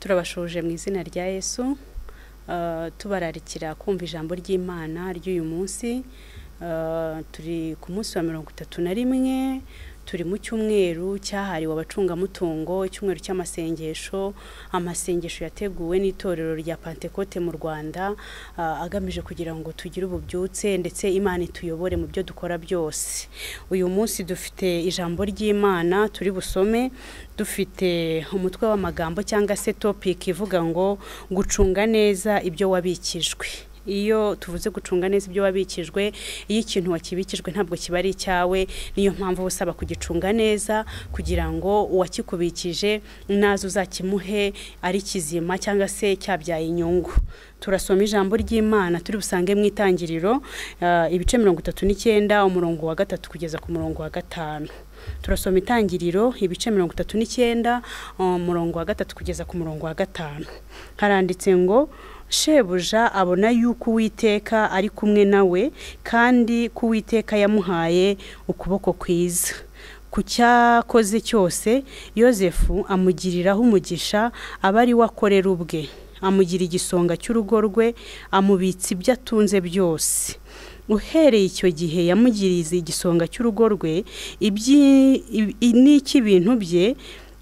turabashuje mu izina rya Yesu tubararikira kumva ijambo ry'Imana ry'uyu munsi. Turi ku munsi wa 31 turi mu cyumweru cyahariwe abacungamutungo, icyumweru cy'amasengesho, amasengesho yateguwe n'itorero rya Pentecote mu Rwanda, agamije kugira ngo tugire ububyutse ndetse Imana ituyobore mu byo dukora byose. Uyu munsi dufite ijambo ry'Imana turi busome, dufite umutwe w'amagambo cyangwa se topic ivuga ngo gucunga neza ibyo wabikijwe. Iyo tuvuze gucunga neza ibyo wabikijwe, iyo ikintu wakibikijwe ntabwo kiba ari icyawe, niyo mpamvu usaba kugicunga neza kugira ngo uwakikubikije nazo uzakimuhe ari kizima cyangwa se cyabyaye inyungu. Turasoma ijambo ry'Imana turi busange mu Itangiriro ibice 39 umurongo wa 3 kugeza ku murongo wa 5. Turasoma Itangiriro ibice 39 umurongo wa 3 kugeza ku murongo wa 5. Haranditse ngo Shebuja abona yuko Uwiteka ari kumwe nawe kandi ko Uwiteka yamuhaye ukuboko kwiza. Ku cyakoze cyose Yozefu amugiriraho umugisha, abari wakorera ubwe, amugira igisonga cy'urugo rwe, amubitsa ibyo atunze byose. Uhereye icyo gihe yamugiriza igisonga cy'urugo rwe n'iki bintu bye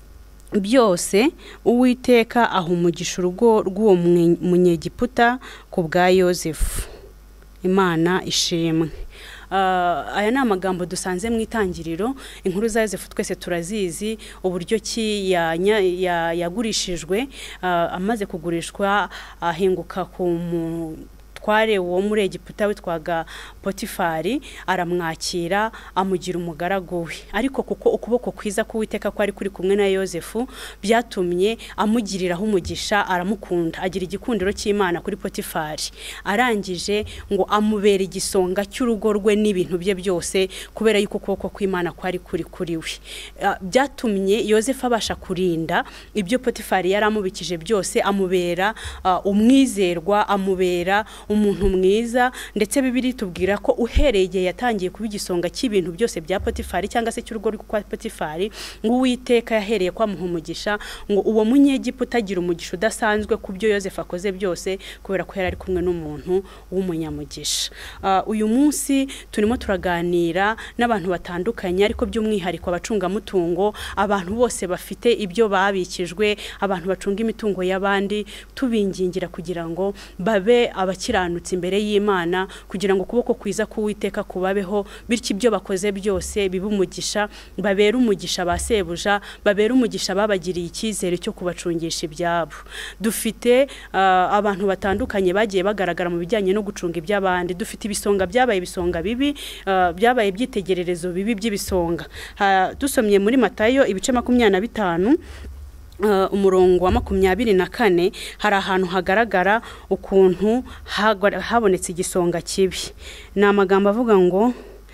byose, Uwiteka ahumugisha urugo rw'uwo munyegiputa ku bwa Yozefu. Imana ishimwe. Aya ni amagambo dusanze mu Itangiriro. Inkuru za Yozefu twese turazizi, uburyo ki yagurishijwe, amaze kugurishwa ahinguka ku tware wo muri Egiputa witwaga Potifari, aramwakira amugira umugaragu we. Ariko kuko ukuboko kwiza k'Uwiteka kwari kuri kumwe na Yozefu, byatumye amugiriraho umugisha, aramukunda, agira igikundiro cy'Imana kuri Potifari. Arangije ngo amubera igisonga cy'urugo rwe n'ibintu bye byose, kubera yuko ukuboko kw'Imana kwari kuri we. Byatumye Yozefu abasha kurinda ibyo Potifari yaramubikije byose, amubera umwizerwa, amubera umuntu mwiza. Ndetse Bibiliya tubwira ko uhereye igihe yatangiye kuba igisonga cy'ibintu byose bya Potifari cyangwa se cy'urugo rwa Potifari, ngo Uwiteka yahereye kwamuha umugisha, ngo uwo munyegiputa agira umugisha udasanzwe ku byo Yozefu akoze byose, kubera ko yari ari kumwe n'umuntu w'umunyamugisha. Uyu munsi turimo turaganira n'abantu batandukanye, ariko by'umwihariko abacungamutungo, abantu bose bafite ibyo babikijwe, abantu bacunga imitungo y'abandi, tubingingira kugira ngo babe abakiranutse imbere y'Imana, kugira ngo ukuboko kwiza k'Uwiteka kubabeho, bityo ibyo bakoze byose bibe umugisha, babera umugisha ba Sebuja, babera umugisha babagiriye icyizere cyo kubacungisha ibyabo. Dufite abantu batandukanye bagiye bagaragara mu bijyanye no gucunga iby'abandi. Dufite ibisonga byabaye ibisonga bibi, byabaye ibyitegererezo bibi by'ibisonga. Dusomye muri Matayo ibice 25 umurongo wa 24, hari ahantu hagaragara ukuntu habonetse igisonga kibi. Ni amagambo avuga ngo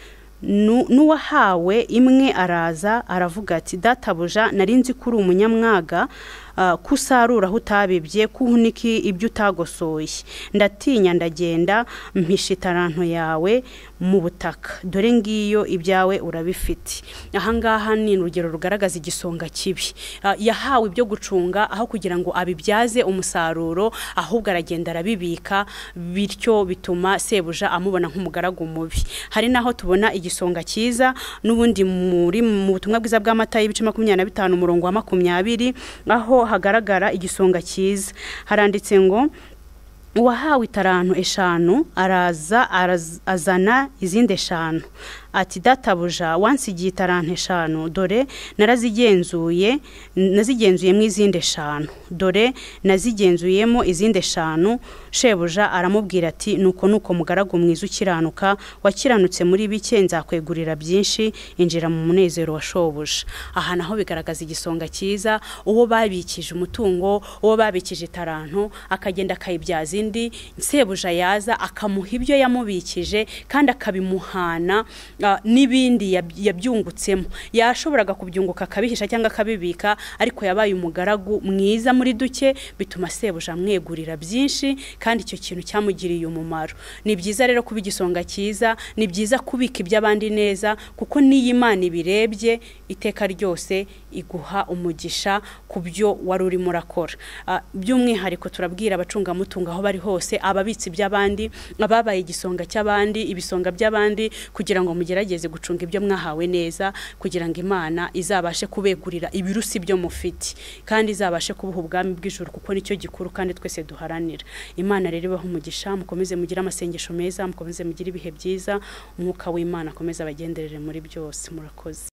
n'uwahawe imwe araza aravuga ati, databuja narinzi kuri umunyamwaga, kusarura aho utabibye, kuhuniki ibyo utagosoye. Ndatinya ndagenda mpisha itaranto yawe mu butaka, dore ngiyo ibyawe urabifite. Ahangaha ni urugero rugaragaza igisonga kibi. Yahawe ibyo gucunga, aho kugira ngo abibyaze umusaruro, ahubwo aragenda arabibika, bityo bituma Sebuja amubona nk'umugaragu mubi. Hari naho tubona igisonga cyiza n'ubundi muri mu butumwa bwiza bwa Matayo ibice 25 umurongo wa 20, aho hagaragara igisonga cyiza. Haranditse ngo uwahawe itaranto 5 araza azana izindi 5, ati databuja wansigiye itaranto 5, dore nazigenzuyemo izindi 5, dore nazigenzuyemo izindi 5. Shebuja aramubwira ati, nuko mugaragu mwiza ukiranuka, wakiranutse muri bike, nzakwegurira byinshi, injira mu munezero wa shobuja. Aha naho bigaragaza igisonga cyiza, uwo babikije umutungo, uwo babikije itaranto, akagenda akayibyaza indi. Sebuja yaza akamuha ibyo yamubikije kandi akabimuhana, n'ibindi yabyungutsemo. Yashoboraga kubyunguka akabihisha cyangwa akabibika, ariko yabaye umugaragu mwiza muri duke, bituma sebuja amwegurira byinshi, kandi icyo kintu cyamugiriye umumaro. Ni byiza rero kuba igisonga cyiza, ni byiza kubika iby'abandi neza, kuko niyo Imana ibirebye iteka ryose iguha umugisha ku byo wari urimo urakora. By'umwihariko turabwira abacungamutungo aho bari hose, ababitsi by'abandi, ababaye igisonga cy'abandi, ibisonga by'abandi, kugira ngo mugerageze gucunga ibyo mwahawe neza, kugira ngo Imana izabashe kubegurira ibirusi byo mufite, kandi izabashe kubuha ubwami bw'ijuru, kuko nicyo gikuru kandi twese duharanira. Imana rero ibahe umugisha, mukomeze mugire amasengesho meza, mukomeze mugire ibihe byiza, umwuka w'Imana akomeze abagenderere muri byose. Murakoze.